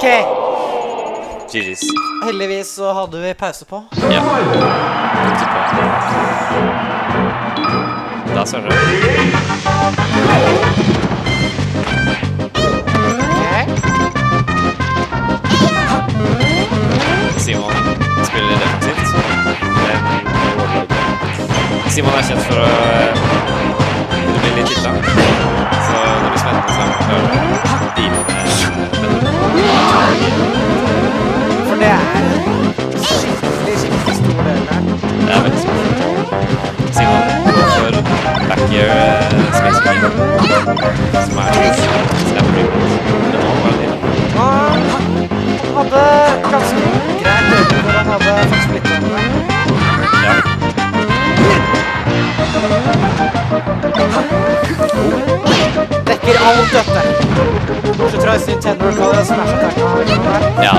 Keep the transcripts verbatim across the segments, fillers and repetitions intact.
Ok. G G's. Heldigvis så hadde vi pause på. Ja. Da ser dere. Simon spiller litt defensivt. Simon er kjent for å det blir litt tiltak. Så det blir spennende å se om han klarer å deale med For det er en skikkelig, skikkelig stor del her. Det er veldig stort. Simon går for back air space game, som er snap reboot. Det nå var det Han hadde ganske greit øyeblikk hvor han hadde faktisk blitt med det. Ja. Dekker alt dette. Så tror jeg Nintendo kaller det Smash Attack. Ja.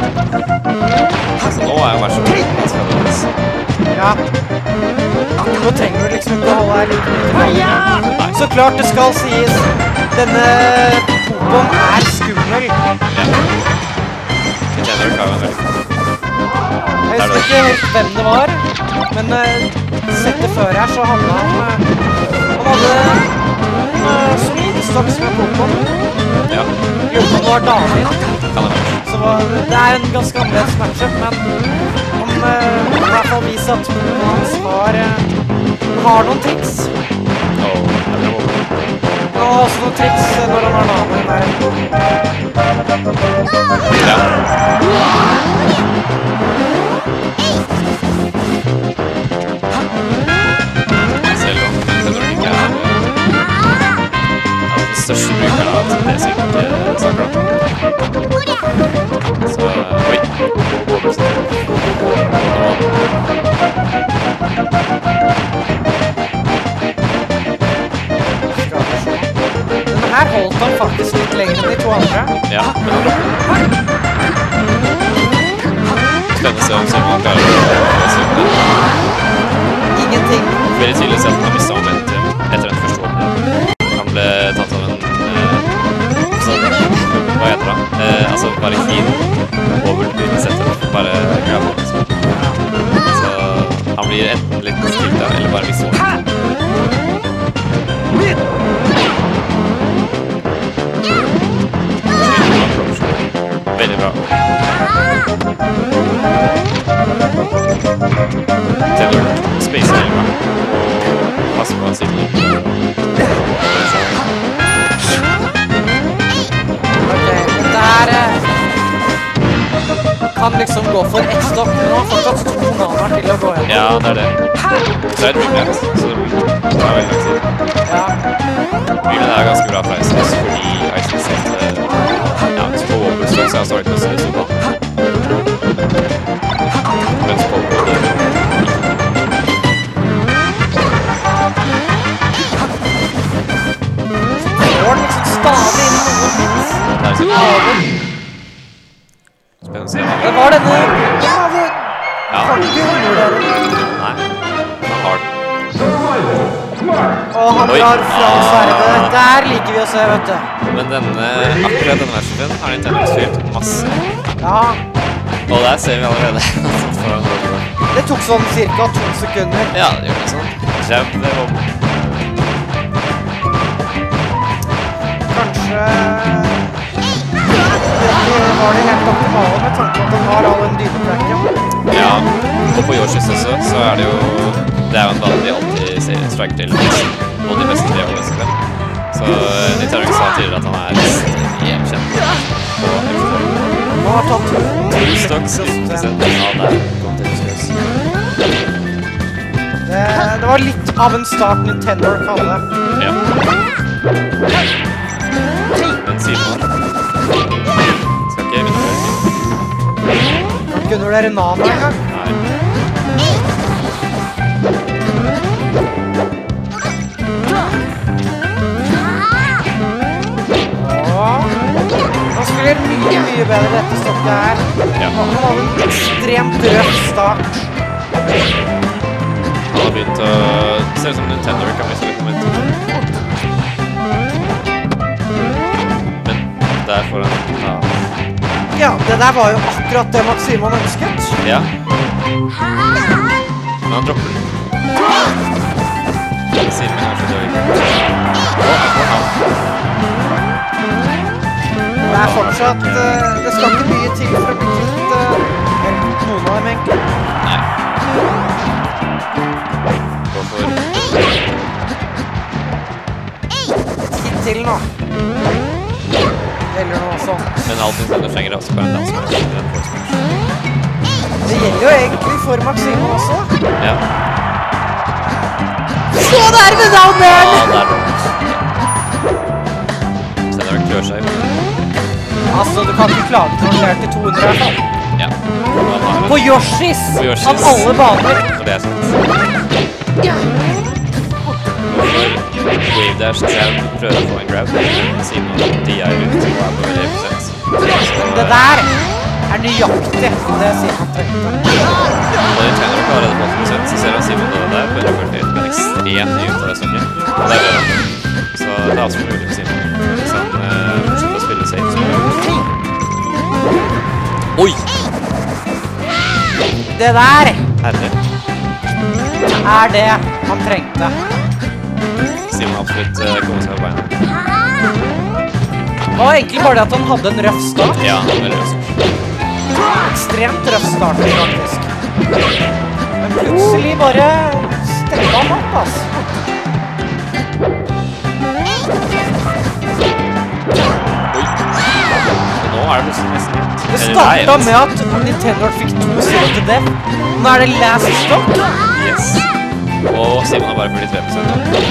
Så nå er jo bare så ganske. Ja. Nå trenger du liksom ikke å holde deg like mye. Så klart det skal sies. Denne Popon er skummel. Ja. Nintendo kaller det veldig. Jeg husker ikke helt hvem det var, men uh, settet før her så hadde han uh, han hadde en uh, solid stokks med Popon. Ja. Jobben var David. Kan det være. Så var, det er en ganske annerledes matchup, men han uh, i hvert fall viser at Popon hans har, uh, har noen triks. Åh, oh, det er bra. Han har også noen triks når han har naboen der. Ja. Selv om Nintendo ikke er den største brukeren av det sikkert snakker om. Så, oi. Denne her holdt han faktisk litt lenger enn de to andre. Ja, men spennende se om Simon klarer å slippe det. Ingenting. Veldig tydelig å se at han har mistet momentum etter den første åpningen. Han ble tatt av en eh, sånn, hva heter det? Eh, altså bare clean over uten setup, bare grab on liksom. Så han blir enten litt stilt der, eller bare mistet momentum. Veldig bra. Taylor, space er bra. Og pass på siden. Ok, dette her eh, kan liksom gå for ett stokk, men nå har fortsatt to nanaer til å gå igjen. Ja, det er det. Det er et remake, så det tar veldig lang tid. Ja. Rymen er ganske bra for Ice, fordi Ice har sett ja, så på Wobblestone så har Sonic også lyst på. Mens på det Går den liksom stadig inn i noen hits. Det er sikkert. Spennende å se. Det var denne... Ja, det... Ja. Kan ikke gjøre det. Nei, han har den. Og han Oi. drar fra Ah. sverdet. Der liker vi å se, vet du. Men denne, akkurat denne versjonen har Nintendo spilt masse. Ja, Og der ser vi allerede. Foran Wobble. det tok sånn cirka to sekunder. Ja, det gjør det sånn. Jab, det var... Kanskje... Det var det helt optimale med tanke på at den har all den dypetracken. Ja, og på Yoshis også, så er det jo... Det er jo en bane de alltid ser striker til. Og de beste de har også det. Så Nintendo sa tidligere at han er mest hjemkjent. Han har tatt Two stocks, nitten prosent. Ja, der kom til Yoshis. det, det var litt av en start Nintendo kaller det. Ja. Men siden han... Skal ikke vinne mer siden. Kan ikke undervurdere Nana engang. Nei. Han spiller mye, mye bedre dette stokket her. Ja. Han har en ekstremt rød start. Han har begynt å... Det ser ut som Nintendo kan miste litt momentum. Men der får han... Ja. Ja, det der var jo akkurat det Maximon ønsket. Ja. Men han dropper den. Siden min er så dårlig. Å, jeg får han. Det er fortsatt, uh, det skal ikke mye til for å bli kvitt uh, noen av dem egentlig. Nei. Gå for... Tid til nå. Eller noe sånt. Men alt Nintendo trenger også bare en dansmer. Det gjelder jo egentlig for Maximon også. Ja. Så der med down Ja, there! der. Så det har klør seg. Altså, du kan ikke klage til å klare til to hundre i hvert fall. Ja. På Yoshis! På Yoshis. Av alle baner. For det er sant. Wave Dash til jeg prøver å få en grab, siden de er rundt og er på veldig prosent. Det der er nøyaktig det Simon trengte. Når Nintendo klarer det på åtti prosent, så ser han Simon det der på hundre førti, men ekstremt mye ut av det stykket. Og det er det. Så det er altså mulig for Simon. Hvis han eh, fortsetter å spille safe, så oi! Det der Herre. er det han trengte. Simon absolutt uh, kommer seg på beina. Det var egentlig bare det at han hadde en røff start. Ja, han er veldig røff. Ekstremt røff start, faktisk. Men plutselig bare stemte han opp, altså. Oi. Og nå er det plutselig nesten litt. Det startet med at Nintendo fikk to sider til dem. Nå er det last stop. Yes. Og Simon har bare førtitre prosent.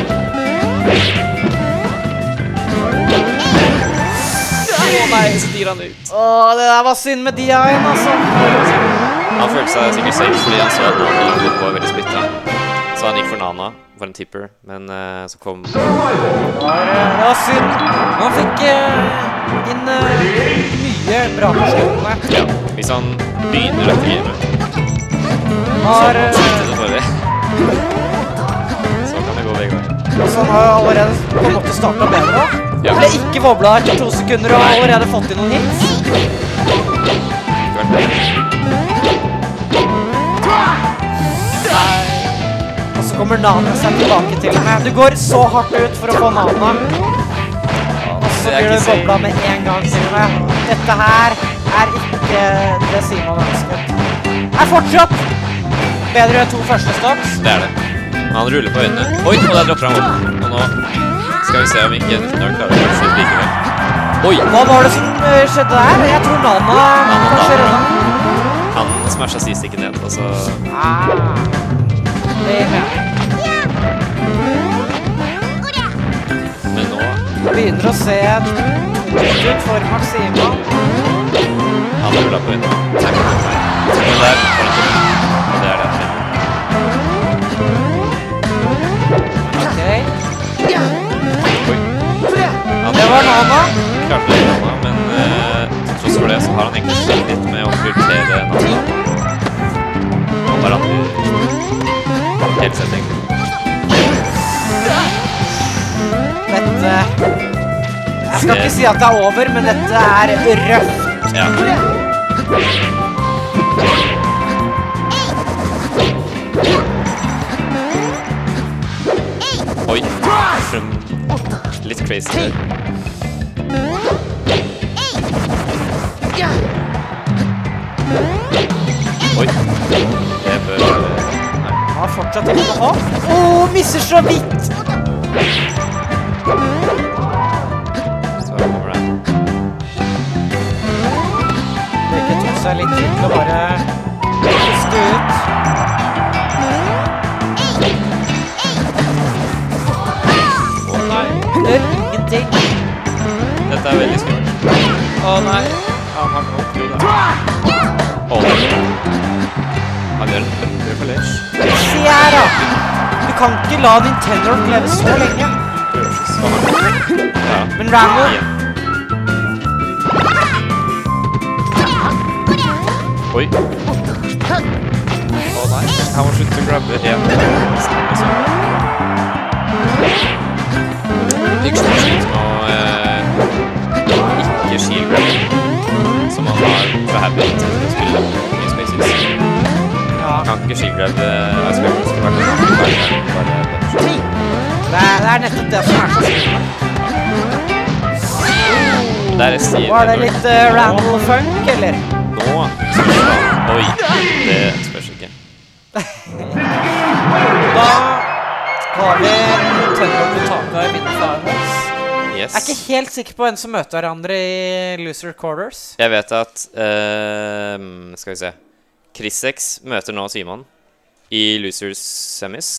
Åh nei, så dyr han ut. Åh, det der var synd med D I-en, altså. Han følte seg sikkert safe fordi han så at Nana var veldig splittet. Så han gikk for Nana, for en tipper, men uh, så kom... Det var, det var synd. Han fikk uh, inn uh, mye bra på sluttene. Ja, hvis han begynner dette gamet, Har, uh, så kan det gå begge veier. så han har allerede på en måte startet bedre. Ja. Han ble ikke wobblet etter to sekunder og har allerede fått inn noen hits. Og så kommer Nana seg tilbake til meg. Du går så hardt ut for å få Nana. Og så blir du wobblet med en gang til meg. Dette her er ikke det Simon ønsket. Er fortsatt bedre enn to første stops. Det er det. Han ruller på øynene. Oi, og der dropper han opp. Og nå skal vi se om ikke Nintendo klarer å gjøre det likevel. Oi! Hva var det som uh, skjedde der? Jeg tror Nana kanskje redda. Han smashet C-sticken ned, og så... Ah, det er med. Men nå... Begynner å se tungt ut for Maximon. Han rullet på øynene. Men der var det ikke. Og det er det. Ok. Oi. Han Det var Nana. klarte det Nana, men uh, til tross for det så har han egentlig slitt litt med å prioritere Nana. Han bare aldri helt sett egentlig. Dette... Jeg skal ikke si at det er over, men dette er røft. Ja. Oi. Frem... Litt crazy der. Oi. Det bør... Nei. Han har fortsatt ikke noe håp. Åh, misser så vidt! Så kommer det. Begge tok seg litt tid til å bare puste ut. Å nei. Det gjør ingenting. Dette er veldig skummelt. Å nei. Han har gått jo da. Å nei. Han gjør en bøtter for løs. Se her da! Du kan ikke la Nintendo leve så lenge. Ja. Men Rambo... Igjen. Oi. Å nei. Han må slutte å grabbe igjen. Ikke så mye slitt med å eh, ikke shield grabbe, som han har happy til å spille New Spaces. Ja. Kan ikke Shield uh, Ice Cream skal være noe bare Nei! Det er, det er nettopp det som er så sykt. Der er Steve. Var det litt uh, Randall Funk, eller? Nå spørs det. Oi, det spørs ikke. Da har vi Nintendo Butaka i vinner Firehawks. Yes. Jeg er ikke helt sikker på hvem som møter hverandre i loser quarters. Jeg vet at, uh, skal vi se, Chris X møter nå Simon i losers semis.